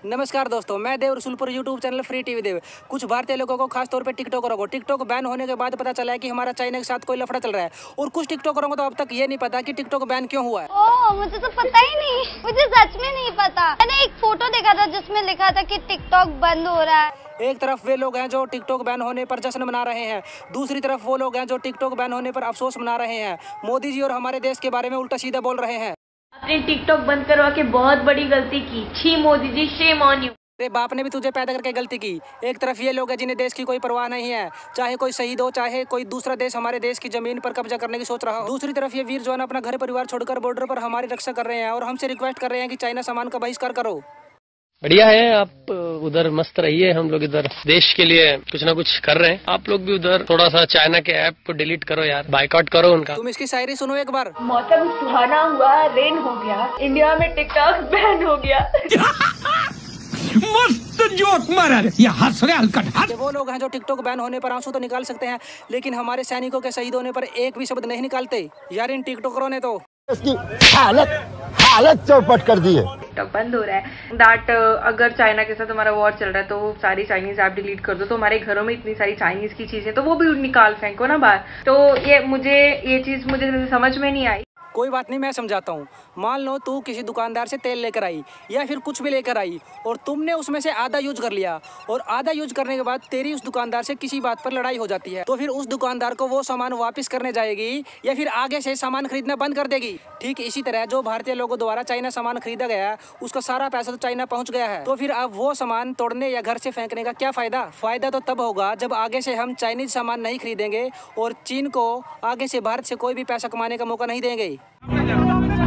नमस्कार दोस्तों, मैं Dev Rasulpur YouTube channel free TV Dev. कुछ भारतीय लोगों को, खास तौर पे टिकटॉकरों को, टिकटॉक बैन होने के बाद पता चला है कि हमारा चाइना के साथ कोई लफड़ा चल रहा है। और कुछ टिकटॉकरों को तो अब तक ये नहीं पता कि टिकटॉक बैन क्यों हुआ है। ओह, मुझे तो पता ही नहीं, मुझे सच में नहीं पता। मैंने एक फोटो देखा था जिसमें लिखा था कि टिकटॉक बंद हो रहा है। एक तरफ वे लोग हैं जो टिकटॉक बैन होने पर जश्न मना रहे हैं, दूसरी तरफ वो लोग हैं जो टिकटॉक बैन होने पर अफसोस मना रहे हैं। मोदी जी और हमारे देश के बारे में उल्टा सीधा बोल रहे हैं। आपने टिकटॉक बंद करवा के बहुत बड़ी गलती की। छी Modi ji, shame on you. तेरे बाप ने भी तुझे पैदा करके गलती की। एक तरफ ये लोग हैं जिन्हें देश की कोई परवाह नहीं है, चाहे कोई शहीद हो, चाहे कोई दूसरा देश हमारे देश की जमीन पर कब्जा करने की सोच रहा हो। दूसरी तरफ ये वीर जवान अपना घर परिवार छोड़कर बॉर्डर पर हमारी रक्षा कर रहे हैं और हमसे रिक्वेस्ट कर रहे हैं कि चाइना सामान का बहिष्कार करो। बढ़िया है, आप उधर मस्त रहिए, हम लोग इधर देश के लिए कुछ ना कुछ कर रहे हैं। आप लोग भी उधर थोड़ा सा चाइना के ऐप को डिलीट करो यार, बाइकआउट करो उनका। तुम इसकी शायरी सुनो एक बार। मौसम सुहाना हुआ, रेन हो गया, इंडिया में टिकटॉक बैन हो गया। मस्त जोक मारा रे, ये हंस रहे हलकट हंस। वो लोग हैं जो टिकटॉक बैन होने पर आंसू तो निकाल सकते हैं, लेकिन हमारे सैनिकों के शहीद होने पर एक भी शब्द नहीं निकालते। यार इन टिकटॉकरों ने तो इसकी हालत चौपट कर दी है। टिकटॉक बंद हो रहा है दैट अगर चाइना के साथ हमारा वॉर चल रहा है तो सारी चाइनीज ऐप डिलीट कर दो। तो हमारे घरों में इतनी सारी चाइनीज की चीजें तो वो भी निकाल फेंको ना बाहर। तो ये चीज मुझे समझ में नहीं आई। कोई बात नहीं, मैं समझाता हूँ। मान लो तू किसी दुकानदार से तेल लेकर आई या फिर कुछ भी लेकर आई और तुमने उसमें से आधा यूज कर लिया और आधा यूज करने के बाद तेरी उस दुकानदार से किसी बात पर लड़ाई हो जाती है, तो फिर उस दुकानदार को वो सामान वापस करने जाएगी या फिर आगे से सामान खरीदना बंद कर देगी। ठीक इसी तरह जो भारतीय लोगों द्वारा चाइना सामान खरीदा गया, उसका सारा पैसा तो चाइना पहुँच गया है। तो फिर अब वो सामान तोड़ने या घर से फेंकने का क्या फायदा? फायदा तो तब होगा जब आगे से हम चाइनीज सामान नहीं खरीदेंगे और चीन को आगे से भारत से कोई भी पैसा कमाने का मौका नहीं देंगे।